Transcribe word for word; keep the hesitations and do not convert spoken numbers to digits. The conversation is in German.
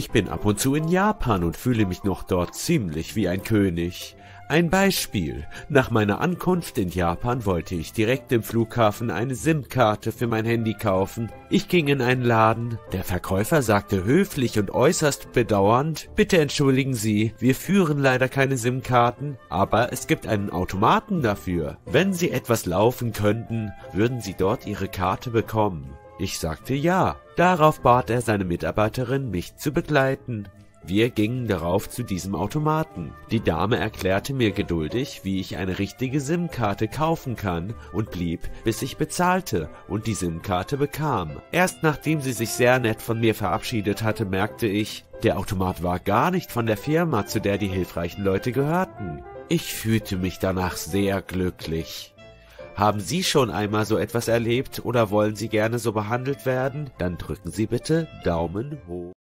Ich bin ab und zu in Japan und fühle mich noch dort ziemlich wie ein König. Ein Beispiel: Nach meiner Ankunft in Japan wollte ich direkt im Flughafen eine SIM-Karte für mein Handy kaufen. Ich ging in einen Laden. Der Verkäufer sagte höflich und äußerst bedauernd: Bitte entschuldigen Sie, wir führen leider keine SIM-Karten, aber es gibt einen Automaten dafür. Wenn Sie etwas laufen könnten, würden Sie dort Ihre Karte bekommen. Ich sagte ja. Darauf bat er seine Mitarbeiterin, mich zu begleiten. Wir gingen darauf zu diesem Automaten. Die Dame erklärte mir geduldig, wie ich eine richtige SIM-Karte kaufen kann, und blieb, bis ich bezahlte und die SIM-Karte bekam. Erst nachdem sie sich sehr nett von mir verabschiedet hatte, merkte ich, der Automat war gar nicht von der Firma, zu der die hilfreichen Leute gehörten. Ich fühlte mich danach sehr glücklich. Haben Sie schon einmal so etwas erlebt oder wollen Sie gerne so behandelt werden? Dann drücken Sie bitte Daumen hoch.